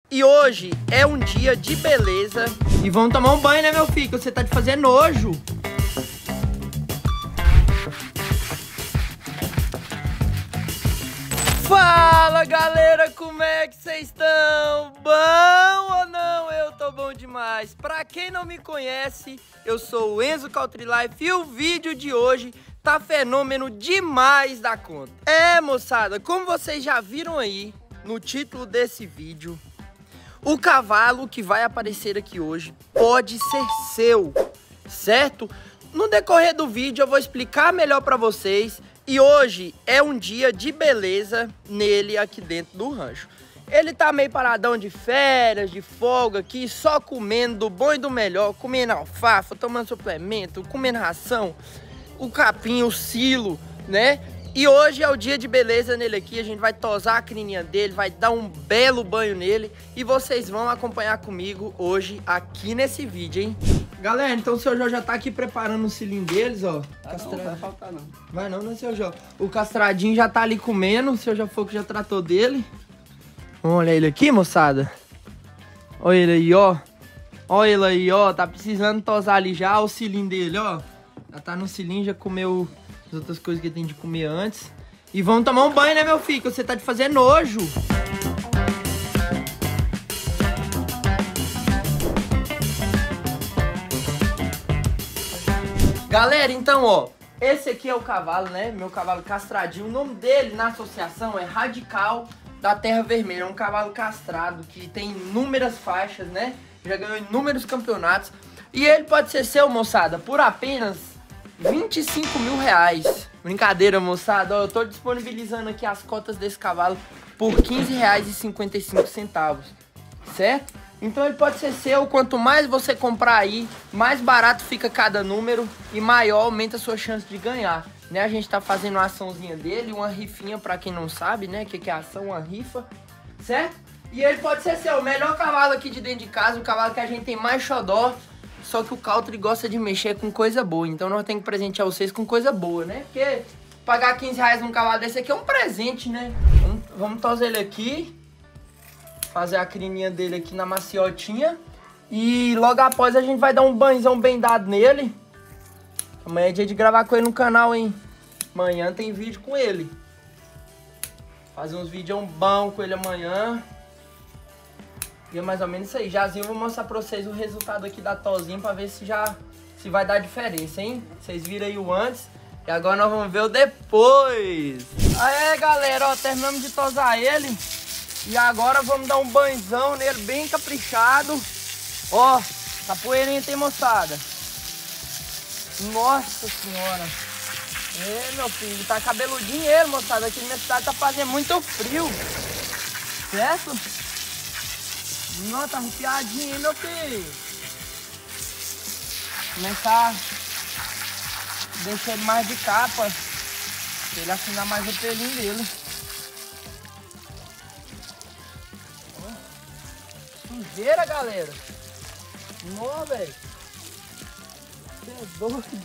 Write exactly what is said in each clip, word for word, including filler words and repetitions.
E hoje é um dia de beleza. E vamos tomar um banho, né, meu filho? Você tá de fazer nojo. Fala, galera, como é que vocês estão? Bom ou não? Eu tô bom demais. Pra quem não me conhece, eu sou o Enzo Country Life e o vídeo de hoje tá fenômeno demais da conta. É, moçada, como vocês já viram aí no título desse vídeo, o cavalo que vai aparecer aqui hoje pode ser seu, certo? No decorrer do vídeo eu vou explicar melhor pra vocês. E hoje é um dia de beleza nele aqui dentro do rancho. Ele tá meio paradão de férias, de folga aqui, só comendo do bom e do melhor, comendo alfafa, tomando suplemento, comendo ração, o capim, o silo, né? E hoje é o dia de beleza nele aqui, a gente vai tosar a crininha dele, vai dar um belo banho nele e vocês vão acompanhar comigo hoje aqui nesse vídeo, hein? Galera, então o seu Jó já tá aqui preparando o cilinho deles, ó. Ah, Castra... Não, vai faltar não. Vai não, né, seu Jó? O castradinho já tá ali comendo, o seu Jó foi que já tratou dele. Olha ele aqui, moçada. Olha ele aí, ó. Olha ele aí, ó. Tá precisando tosar ali já o cilinho dele, ó. Já tá no cilinho, já comeu as outras coisas que ele tem de comer antes. E vamos tomar um banho, né, meu filho? Que você tá de fazer nojo. Galera, então, ó, esse aqui é o cavalo, né? Meu cavalo castradinho. O nome dele na associação é Radical da Terra Vermelha. É um cavalo castrado que tem inúmeras faixas, né? Já ganhou inúmeros campeonatos. E ele pode ser seu, moçada, por apenas vinte e cinco mil reais. Brincadeira, moçada. Ó, eu tô disponibilizando aqui as cotas desse cavalo por quinze reais e cinquenta e cinco centavos, certo? Então ele pode ser seu, quanto mais você comprar aí, mais barato fica cada número e maior aumenta a sua chance de ganhar, né? A gente tá fazendo uma açãozinha dele, uma rifinha pra quem não sabe, né? O que, que é ação, uma rifa, certo? E ele pode ser seu, o melhor cavalo aqui de dentro de casa, o cavalo que a gente tem mais xodó, só que o Country gosta de mexer com coisa boa, então nós temos que presentear vocês com coisa boa, né? Porque pagar quinze reais num cavalo desse aqui é um presente, né? Vamos, vamos tosar ele aqui. Fazer a crininha dele aqui na maciotinha. E logo após a gente vai dar um banhozão bem dado nele. Amanhã é dia de gravar com ele no canal, hein? Amanhã tem vídeo com ele. Fazer uns vídeos bons com ele amanhã. E é mais ou menos isso aí. Jazinho, eu vou mostrar pra vocês o resultado aqui da tozinha pra ver se já se vai dar diferença, hein? Vocês viram aí o antes. E agora nós vamos ver o depois. Aê, galera, ó, terminamos de tosar ele. E agora vamos dar um banhozão nele bem caprichado. Ó, capoeirinha tem, moçada. Nossa senhora. É, meu filho, tá cabeludinho ele, moçada. Aqui na minha cidade tá fazendo muito frio. Certo? Nossa, tá arrupiadinho, hein, meu filho. Começar a deixar ele mais de capa, pra ele afinar mais o pelinho dele. Sujeira, galera. Nó, velho. Você é doido.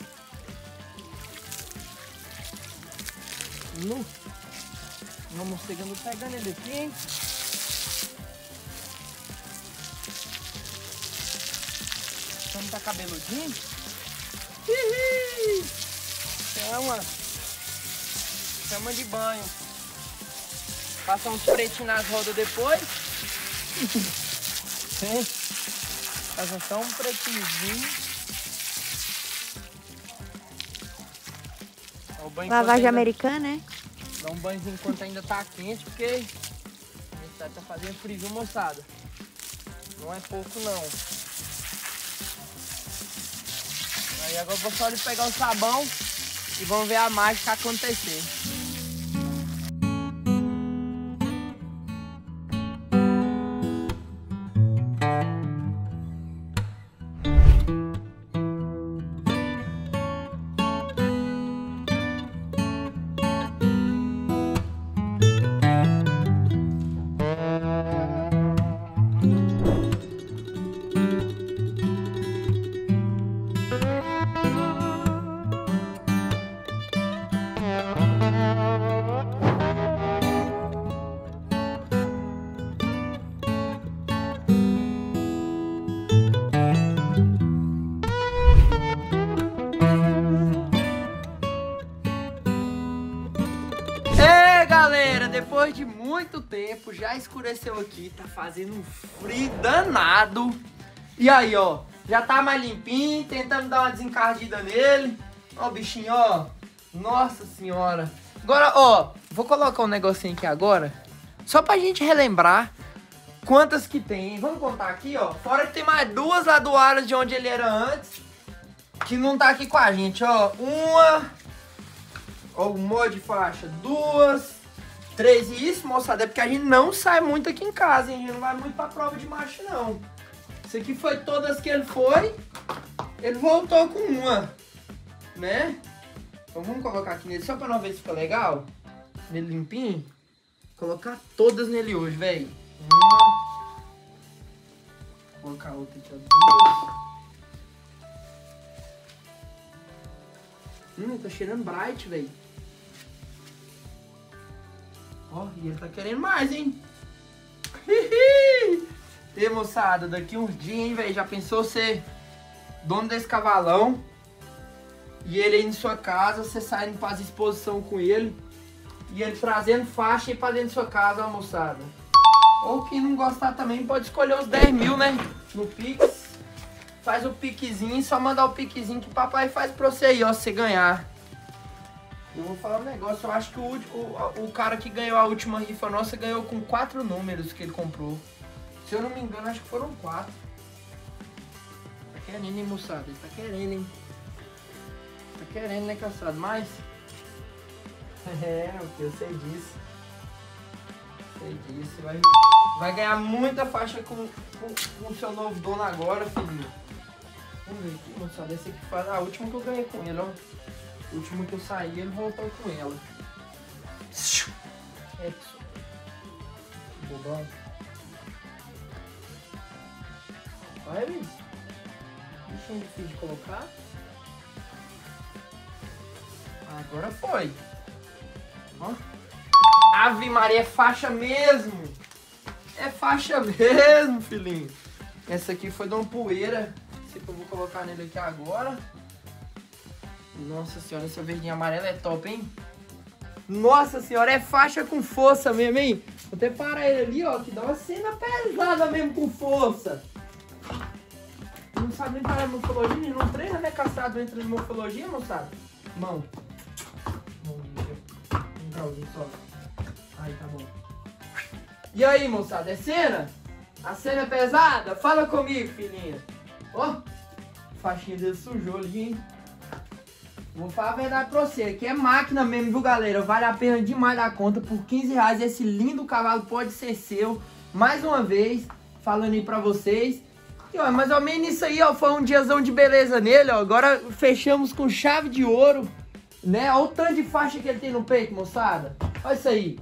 Nu. Uma morcega não pegando ele aqui, hein? Como tá cabeludinho? Hihi. Chama. Chama de banho. Passa uns pretinhos nas rodas depois. Faz só um pretinhozinho. Lavagem americana, né? Dá um banhozinho enquanto ainda tá quente, porque a gente tá fazendo frio, viu, moçada? Não é pouco, não. Aí agora eu vou só ali pegar o sabão e vamos ver a mágica acontecer. muito tempo, já escureceu aqui, tá fazendo um frio danado. E aí, ó, já tá mais limpinho, tentando dar uma desencardida nele. Ó o bichinho, ó, nossa senhora. Agora, ó, vou colocar um negocinho aqui agora, só pra gente relembrar quantas que tem. Vamos contar aqui, ó, fora que tem mais duas lá do Aras de onde ele era antes, que não tá aqui com a gente, ó. Uma, ó, um monte de faixa, duas, três. E isso, moçada, é porque a gente não sai muito aqui em casa, hein? A gente não vai muito pra prova de macho, não. Isso aqui foi todas que ele foi, ele voltou com uma, né? Então vamos colocar aqui nele, só pra nós ver se fica legal. Nele limpinho. Colocar todas nele hoje, velho. Uma. Vou colocar outra aqui, ó. Duas. Hum, tá cheirando bright, velho. Ó, e ele tá querendo mais, hein? E moçada, daqui uns dias, hein, velho? Já pensou ser dono desse cavalão? E ele aí em sua casa, você saindo para as exposições com ele. E ele trazendo faixa aí pra dentro da sua casa, ó, moçada. Ou quem não gostar também pode escolher os dez mil, né? No Pix. Faz o piquezinho, só mandar o piquezinho que o papai faz pra você aí, ó, você ganhar. Eu vou falar um negócio, eu acho que o, o, o cara que ganhou a última rifa nossa ganhou com quatro números que ele comprou. Se eu não me engano, acho que foram quatro. Tá querendo, hein, moçada? Ele tá querendo, hein? Tá querendo, né, caçado? Mas... é, eu sei disso. Sei disso. Você vai, vai ganhar muita faixa com o seu novo dono agora, filhinho. Vamos ver aqui, moçada. Esse aqui foi a última que eu ganhei com ele, ó. O último que eu saí, ele voltou com ela. É, bobão. Vai, Luiz. Bichinho difícil de colocar. Agora foi. Ó. Ave Maria, é faixa mesmo. É faixa mesmo, filhinho. Essa aqui foi de uma poeira. Esse que eu vou colocar nele aqui agora. Nossa senhora, essa verdinha amarela é top, hein? Nossa senhora, é faixa com força mesmo, hein? Vou até parar ele ali, ó, que dá uma cena pesada mesmo com força. Não sabe nem parar a morfologia, não treina, né, castrado dentro de morfologia, moçada? Mão. Mãozinha. Um grauzinho só. Aí, tá bom. E aí, moçada, é cena? A cena é pesada? Fala comigo, filhinha. Ó, faixinha dele sujou ali, hein? Vou falar a verdade pra você, aqui é máquina mesmo, viu, galera? Vale a pena demais da conta. Por quinze reais esse lindo cavalo pode ser seu. Mais uma vez, falando aí pra vocês. E, ó, mais ou menos isso aí, ó, foi um diazão de beleza nele, ó. Agora fechamos com chave de ouro, né? Olha o tanto de faixa que ele tem no peito, moçada. Olha isso aí.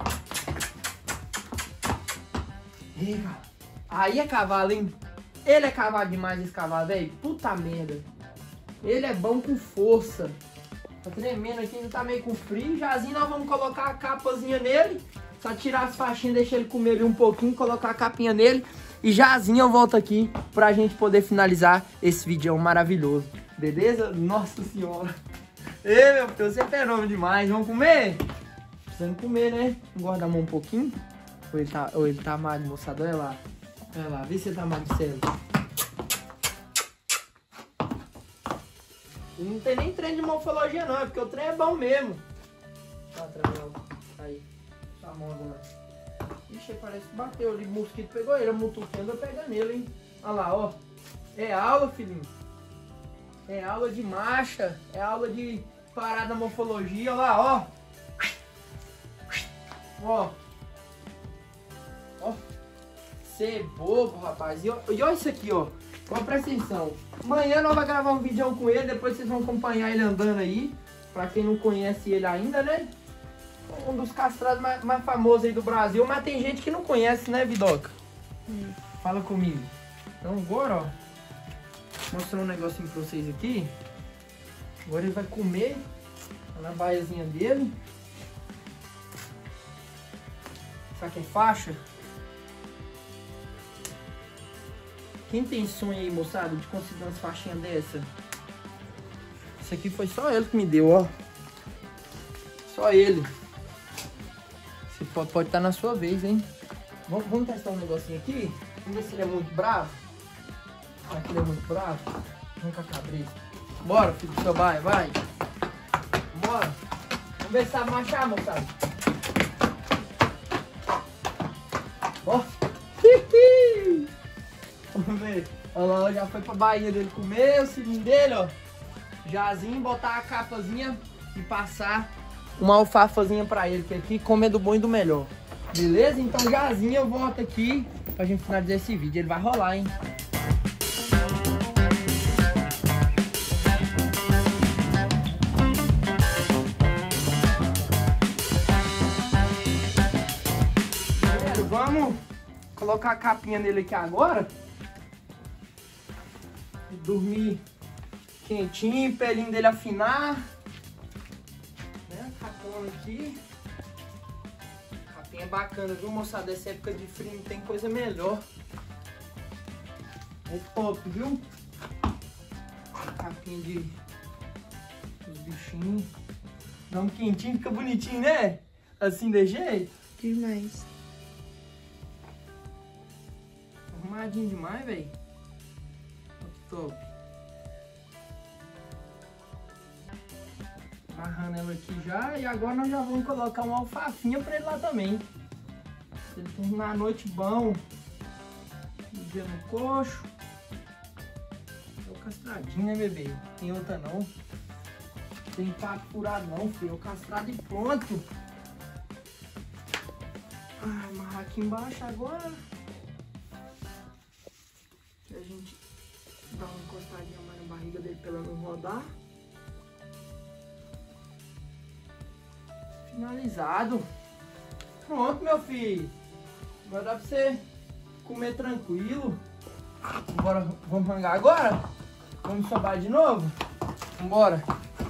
Aí é cavalo, hein? Ele é cavalo demais, esse cavalo, velho. Puta merda. Ele é bom com força. Tá tremendo aqui, ainda tá meio com frio. Jazinho, nós vamos colocar a capazinha nele. Só tirar as faixinhas, deixar ele comer ali um pouquinho, colocar a capinha nele. E jazinho eu volto aqui pra gente poder finalizar esse vídeo maravilhoso. Beleza? Nossa senhora. Ei, meu Deus, você é fenômeno demais. Vamos comer? Precisando comer, né? Vamos guardar a mão um pouquinho. Ou ele tá, ou ele tá magro, moçada? Olha lá. Olha lá, vê se ele tá magricelo. Não tem nem treino de morfologia não, é porque o trem é bom mesmo. Tá, Travel. Aí. Tá a mão agora. Ixi, parece que bateu ali. O mosquito pegou ele. A mutucando vai pegar nele, hein? Olha lá, ó. É aula, filhinho. É aula de marcha. É aula de parada morfologia. Olha lá, ó. Ó. Ó. Cê é bobo, rapaz. E, ó, e olha isso aqui, ó. Ó, presta atenção. Amanhã nós vamos gravar um vídeo com ele. Depois vocês vão acompanhar ele andando aí. Pra quem não conhece ele ainda, né? Um dos castrados mais, mais famosos aí do Brasil. Mas tem gente que não conhece, né, Vidoca? Hum. Fala comigo. Então agora, ó. Vou mostrar um negocinho pra vocês aqui. Agora ele vai comer. Tá na baiazinha dele. Será que é faixa? Quem tem sonho aí, moçada, de conseguir umas faixinhas dessa? Isso aqui foi só ele que me deu, ó. Só ele. Esse pode, pode estar na sua vez, hein? Vamos, vamos testar um negocinho aqui? Vamos ver se ele é muito bravo. Será que ele é muito bravo? Vamos com a cabeça. Bora, filho do seu pai, vai. Bora. Vamos ver se sabe marchar, moçada. Ó. Vamos ver. Olha lá, já foi pra Bahia dele comer o cilinho dele, ó. Jazinho, botar a capazinha e passar uma alfafazinha pra ele, que aqui come é do bom e do melhor. Beleza? Então Jazinho eu volto aqui pra gente finalizar esse vídeo. Ele vai rolar, hein? Galera, vamos colocar a capinha nele aqui agora. Dormir quentinho, pelinho dele afinar. Né? Capona aqui. Capinha bacana, viu, moçada? Essa época de frio não tem coisa melhor. É top, viu? Capinha de os bichinhos. Dá um quentinho, fica bonitinho, né? Assim de jeito. Demais. Arrumadinho demais, velho. Top. Amarrando ela aqui já. E agora nós já vamos colocar uma alfafinha pra ele lá também. Se ele terminar a noite bom. Um dia no coxo. É o castradinho, né, bebê? Tem outra não. Tem pato furado não, filho. É o castrado e pronto. Ah, amarrar aqui embaixo agora. E a gente dá uma encostadinha mais na barriga dele pra ela não rodar. Finalizado. Pronto, meu filho. Vai dar pra você comer tranquilo. Bora, vamos rangar agora? Vamos sobar de novo? Vambora.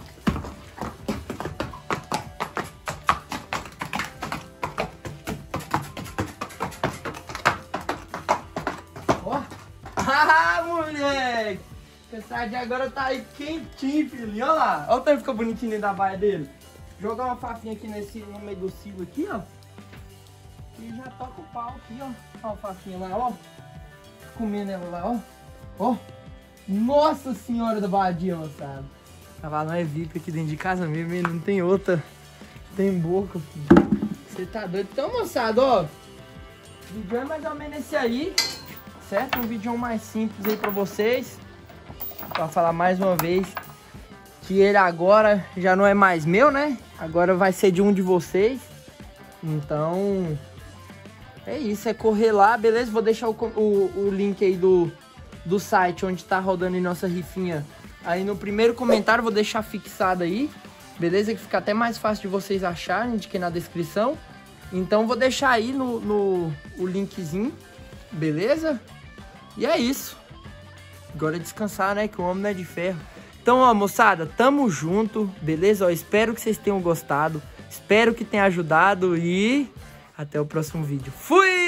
Ó. Ah, moleque. Essa de agora tá aí quentinho, filhinho. Olha lá. Olha o tanto que ficou bonitinho dentro da baia dele. Jogar uma fafinha aqui nesse, no meio do cilo aqui, ó. E já toca o pau aqui, ó. Olha a fafinha lá, ó. Comendo ela lá, ó. Ó. Nossa senhora da Badia, moçada. Cavalo não é V I P aqui dentro de casa mesmo, hein? Não tem outra. Tem boca, filho. Você tá doido? Então, moçada, ó. O vídeo é mais ou menos esse aí. Certo? Um vídeo mais simples aí pra vocês. Pra falar mais uma vez que ele agora já não é mais meu, né? Agora vai ser de um de vocês. Então, é isso. É correr lá, beleza? Vou deixar o, o, o link aí do, do site onde tá rodando em nossa rifinha. Aí no primeiro comentário vou deixar fixado aí. Beleza? Que fica até mais fácil de vocês acharem do que na descrição. Então vou deixar aí no, no o linkzinho. Beleza? E é isso. Agora é descansar, né? Que o homem não é de ferro. Então, ó, moçada, tamo junto, beleza? Ó, espero que vocês tenham gostado. Espero que tenha ajudado e até o próximo vídeo. Fui!